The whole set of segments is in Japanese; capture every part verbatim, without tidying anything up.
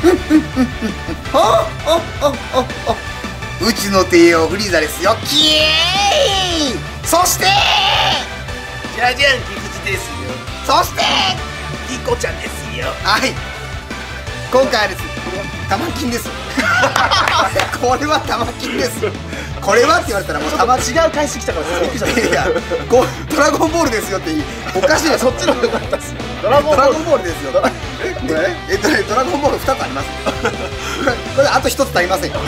ほっほっほっほ。うちの帝王フリーザですよ。キエーイ。そしてじゃじゃん、菊池ですよ。 そしてリコちゃんですよ。 はい、今回はですね、玉金です。これは玉金です。これはって言われたらもう玉違う返してきたからびっくりしちゃった。 いや、こうドラゴンボールですよっていい、おかしいな、そっちの方が良かったっす。ドラゴンボールですよ。えっとね、ドラゴンボールふたつあります。これあとひとつ足りませんよ。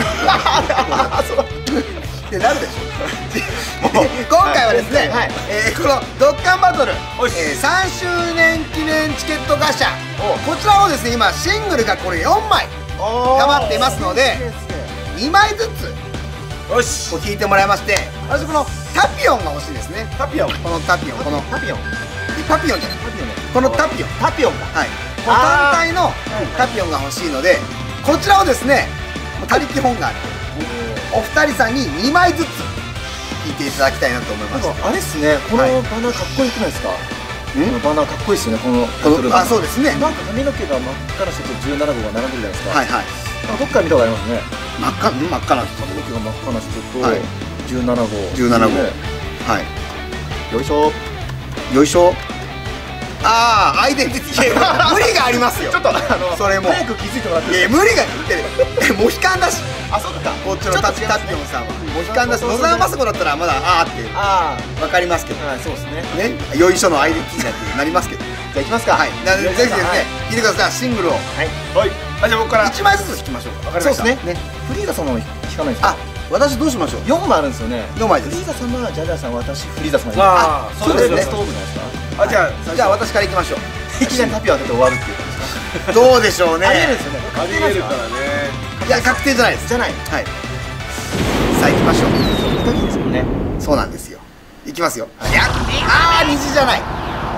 ってなるでしょ。今回はですね、えこのドッカンバトルさんしゅうねん記念チケットガシャ、こちらをですね、今シングルがこれよんまい溜まっていますので、にまいずつよし、 引いてもらいまして、私このタピオンが欲しいですね。 タピオン、 このタピオン、このタピオン、 パピオンじゃない、このタピオン、 タピオンが、 はい、この単体のタピオンが欲しいので、こちらをですね、他力本願でお二人さんににまいずつ引いていただきたいなと思います。 あれっすね、このバナーかっこよくないですか？このバナーかっこいいっすよね、このタトルバナー。 あ、そうですね。 なんか髪の毛が真っ赤な人とじゅうななごうが並んでるじゃないですか。 はいはい。 どっか見たことありますね。 真っ赤、真っ赤な人。 髪の毛が真っ赤な人とじゅうななごう。 じゅうななごう。はい。 よいしょ。 よいしょ。ああ、アイデンティティ。無理がありますよ。 ちょっとあのそれも早く気づいてもらって。 いや、無理が言ってる。モヒカンだし。 あ、そうか。 こっちのタピオンさんはモヒカンだし、野沢雅子だったらまだあーってわかりますけど。 はい、そうですね。 ね、よいしょのアイデンティティだってなりますけど。 じゃあいきますか。 はい。なのでぜひですね、聞いてください。シングルを。 はい。 はい。あ、じゃあ僕からいちまいずつ引きましょうか。 わかりました。 そうですね。フリーザ様も引かないですか？ あ、私どうしましょう。 よんまいあるんですよね。 よんまいです。 フリーザ様はジャガーさん、私フリーザ様。 ああ、 そうですね。 ストーブじゃないですか。 あ、じゃあじゃあ私からいきましょう。 いきなりタピオン当てて終わるっていうことですか？ どうでしょうね。 ありえるんですよね。 ありえるからね。 いや、確定じゃないです。 じゃない。 はい。さあ行きましょう。 そういいですもんね。 そうなんですよ。いきますよ。いや、ああ、虹じゃない。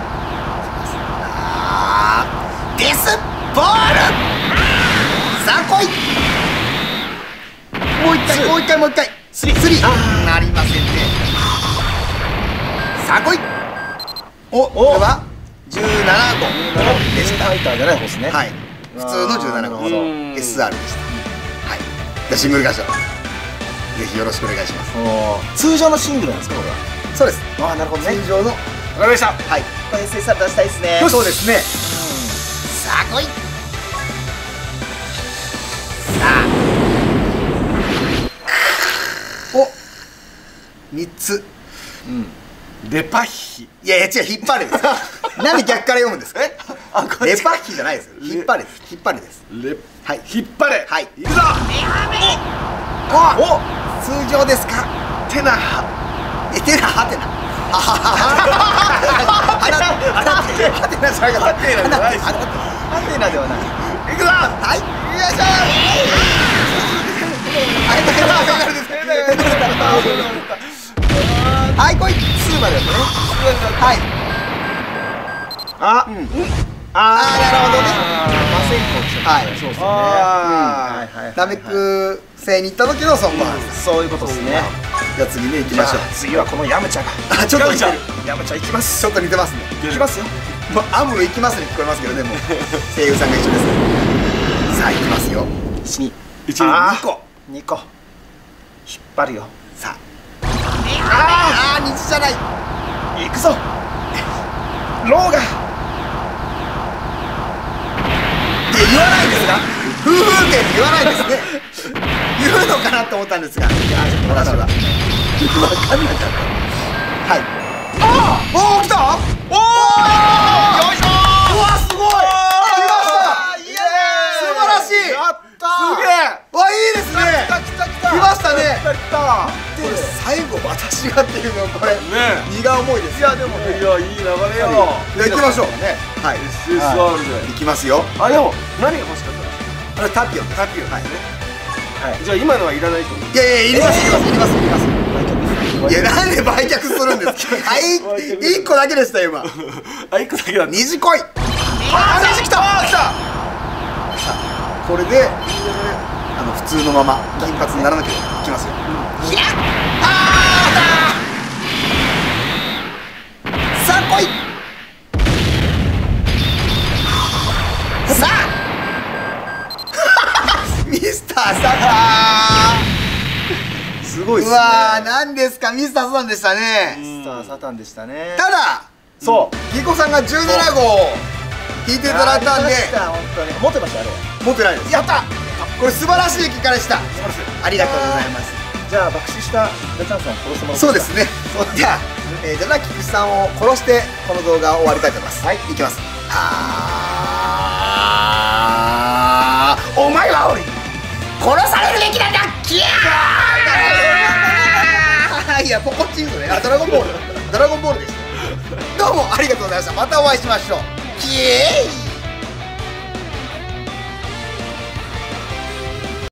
ああ、デスボール。さあ来い。もう一回、もう一回、もう一回。スリー、スリー。なりませんね。さあ来い。お、これはじゅうななごうでした。 ファイターじゃない方ですね。 はい。普通のじゅうななごう。エスアール でした。はい。じゃあシングルガシャ。ぜひよろしくお願いします。 通常のシングルなんですか、これは。 そうです。 ああ、なるほどね。 通常の。 わかりました。 はい。 これエスエスアール出したいですね。 そうですね。さあ来い。さあ。お。三つ。 うん。 レパヒ。 いやいや違う、引っ張れです。なんで逆から読むんですか。 え、あ、こレパヒじゃないです。引っ張れです。引っ張れです。 レ、 はい。 引っ張れ。 はい。 いくぞ。 お。通常ですか。 てなは。 え、てなはてな。ははは。はてな。はてなじゃなかった。はてなじゃない。 ハテナではない。 いくぞ。はい。よいしょ。はい、来い。ツーまでだね。はい。 あ、うん。ああー、なるほどね。 魔戦法ですよね。 はい。 そうですよね。 あはい。 ナメク星に行った時のソンバーン。 そういうことですね。 じゃあ次ね、行きましょう。 次はこのヤムチャが。 あ、ちょっと似てる。 ヤムチャ行きます。 ちょっと似てますね。 行きますよ。 もうアムロ行きますに聞こえますけどね、もう声優さんが一緒です。さあ行きますよ。 一二一二二個。 二個。引っ張るよ。 さあ。ああ、虹じゃない。 行くぞ。ローガ。 いや、言わないんですか。夫婦名って言わないんですね。言うのかなと思ったんですが、いや、私は分かんなかった。はい。ああ、おお、来た。おお、よいしょー。うわ、すごい。来ました。イエーイ。素晴らしい。 やったー。 すげえ。わ、いいですね。 来た来た来た。 来ましたね。 来た来た。 これ最後私がっていうのこれね。 荷が重いです。 いやでもいや、いい流れよ。 じゃあ行きましょうね。はい。 エスエスアール で。 行きますよ。 あ、でも何が欲しかったの？ あれタピオンです。 タピオンですね。 はい。 じゃあ今のはいらないと思う。 いやいや、いりますいりますいりますいります。いや、なんで売却するんですか。はい、一個だけでした今。 あ、一個だけだった。 虹来い。 あ、虹来た。来た。 これであの普通のまま金髪にならなければいきますよ。いや、あーだ。さあ来い。さあ。 すごいっすね。 うわー、何ですか、ミスターサタンでしたね。 ミスターサタンでしたね。 ただそうギコさんがじゅうななごうを引いていただいたんで、 本当に持ってましたあれ。 持ってないです。やった、これ素晴らしい結果でした。ありがとうございます。 じゃあ爆死したベチャンさん殺してもらおう。 そうですね。じゃあ、えー、じゃあ菊池さんを殺してこの動画を終わりたいと思います。はい、いきます。あー、お前は俺殺されるべきなんだ。キャーいや、ポコチンとね、あ、ドラゴンボールドラゴンボールでした。どうもありがとうございました。またお会いしましょう。キエーイ。